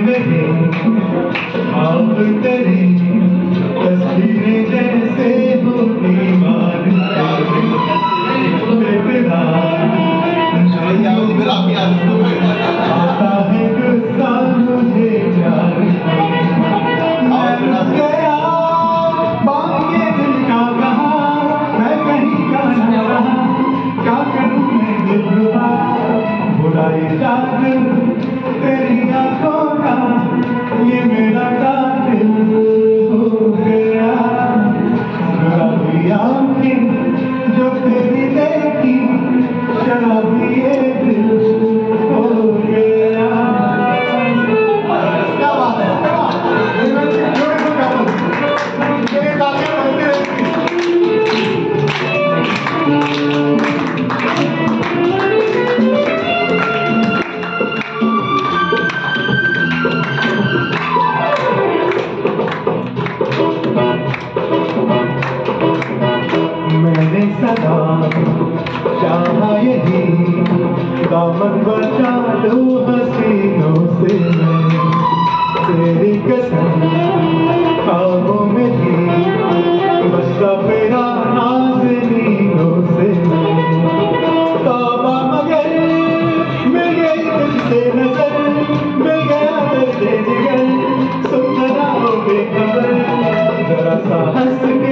रहे आप तेरी तस्वीरें जैसे हो दीवार आता है गुस्सा मुझे प्यार गया बाकी दिल का कहा मैं कहीं का न रहा क्या करूं मैं दिलरुबा बुराई जात तेरी आंखों का ये मेरा कातिल हो गया शराबी आंखें जो तेरी देखी शराबी ये दिल हो गया। क्या बात है मैंने सदा चाहा यही दामन बचा लो हसीनों से मैं तेरी कसम ख्वाबों में थी बसता मेरा नाज़नीनों से तौबा मगर मिल गई तुझसे नजर मिल गया दर्द जिगर सुन जरा हो बेखबर जरा सा हंस के